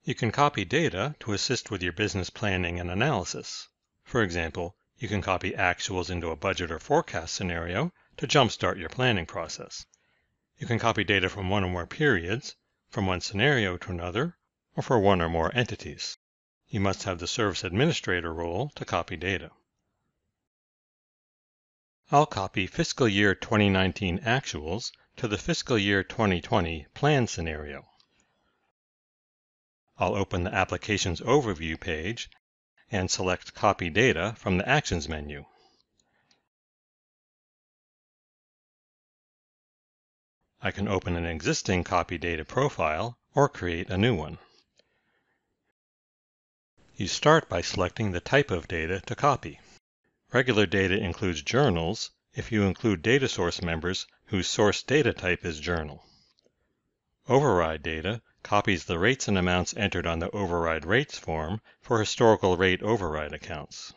You can copy data to assist with your business planning and analysis. For example, you can copy actuals into a budget or forecast scenario to jumpstart your planning process. You can copy data from one or more periods, from one scenario to another, or for one or more entities. You must have the Service Administrator role to copy data. I'll copy fiscal year 2019 actuals to the fiscal year 2020 plan scenario. I'll open the Applications Overview page and select Copy Data from the Actions menu. I can open an existing copy data profile or create a new one. You start by selecting the type of data to copy. Regular data includes journals if you include data source members whose source data type is journal. Override data copies the rates and amounts entered on the Override Rates form for historical rate override accounts.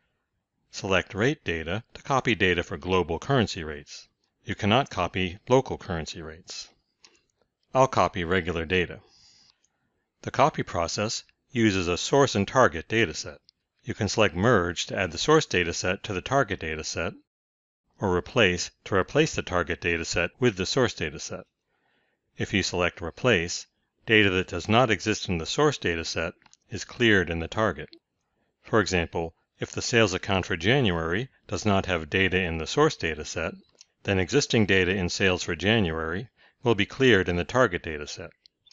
Select Rate Data to copy data for global currency rates. You cannot copy local currency rates. I'll copy regular data. The copy process uses a source and target dataset. You can select Merge to add the source dataset to the target dataset, or Replace to replace the target dataset with the source dataset. If you select Replace, data that does not exist in the source dataset is cleared in the target. For example, if the sales account for January does not have data in the source dataset, then existing data in sales for January will be cleared in the target dataset.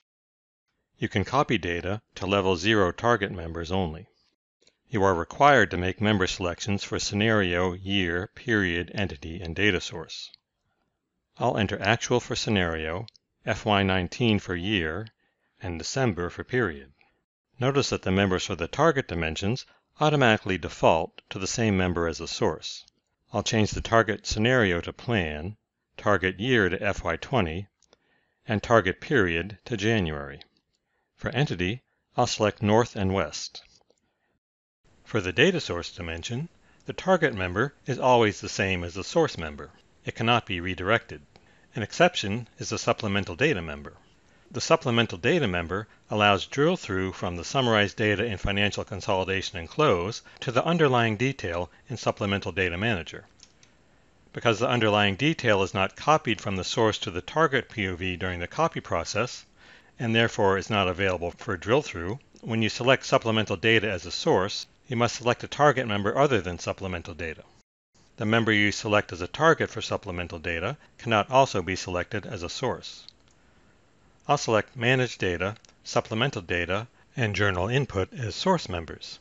You can copy data to level 0 target members only. You are required to make member selections for scenario, year, period, entity, and data source. I'll enter actual for scenario, FY19 for year, and December for period. Notice that the members for the target dimensions automatically default to the same member as the source. I'll change the target scenario to plan, target year to FY20, and target period to January. For entity, I'll select North and West. For the data source dimension, the target member is always the same as the source member. It cannot be redirected. An exception is the supplemental data member. The supplemental data member allows drill through from the summarized data in Financial Consolidation and Close to the underlying detail in Supplemental Data Manager. Because the underlying detail is not copied from the source to the target POV during the copy process, and therefore is not available for drill through, when you select supplemental data as a source, you must select a target member other than supplemental data. The member you select as a target for supplemental data cannot also be selected as a source. I'll select Manage Data, Supplemental Data, and Journal Input as source members.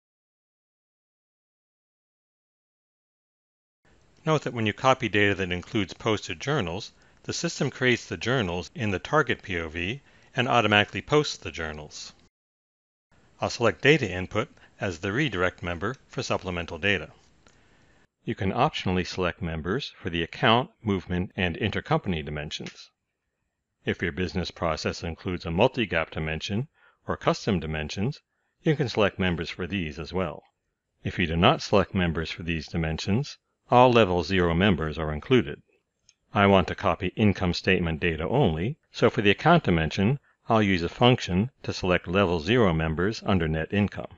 Note that when you copy data that includes posted journals, the system creates the journals in the target POV and automatically posts the journals. I'll select Data Input as the redirect member for supplemental data. You can optionally select members for the account, movement, and intercompany dimensions. If your business process includes a multi-gap dimension or custom dimensions, you can select members for these as well. If you do not select members for these dimensions, all level 0 members are included. I want to copy income statement data only, so for the account dimension, I'll use a function to select level 0 members under net income.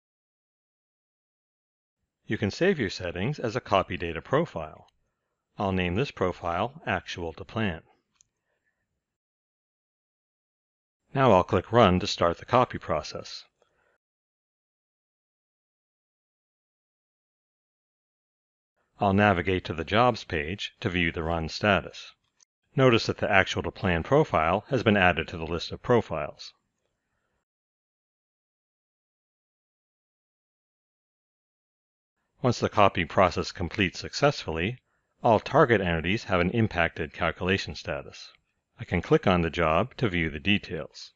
You can save your settings as a copy data profile. I'll name this profile Actual to Plan. Now I'll click Run to start the copy process. I'll navigate to the Jobs page to view the run status. Notice that the Actual to Plan profile has been added to the list of profiles. Once the copy process completes successfully, all target entities have an impacted calculation status. I can click on the job to view the details.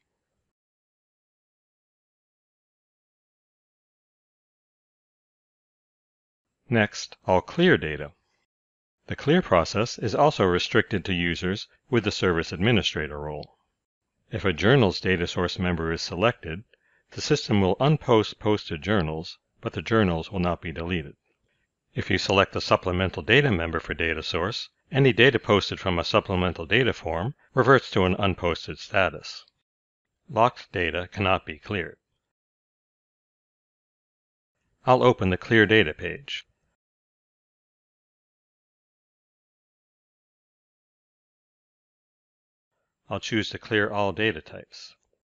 Next, I'll clear data. The clear process is also restricted to users with the Service Administrator role. If a journal's data source member is selected, the system will unpost posted journals, but the journals will not be deleted. If you select the supplemental data member for data source, any data posted from a supplemental data form reverts to an unposted status. Locked data cannot be cleared. I'll open the Clear Data page. I'll choose to clear all data types.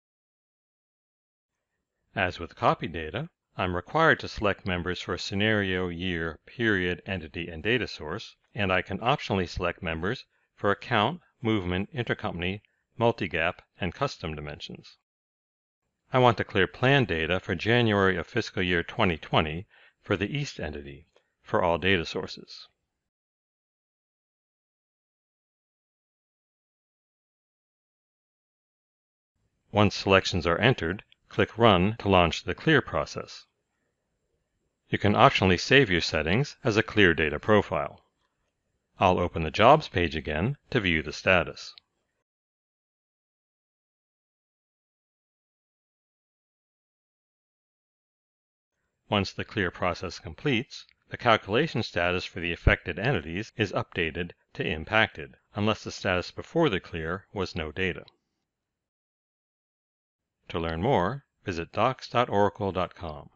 As with copy data, I'm required to select members for scenario, year, period, entity, and data source, and I can optionally select members for account, movement, intercompany, multi-gap, and custom dimensions. I want to clear plan data for January of fiscal year 2020 for the East entity for all data sources. Once selections are entered, click Run to launch the clear process. You can optionally save your settings as a clear data profile. I'll open the Jobs page again to view the status. Once the clear process completes, the calculation status for the affected entities is updated to impacted, unless the status before the clear was no data. To learn more, visit docs.oracle.com.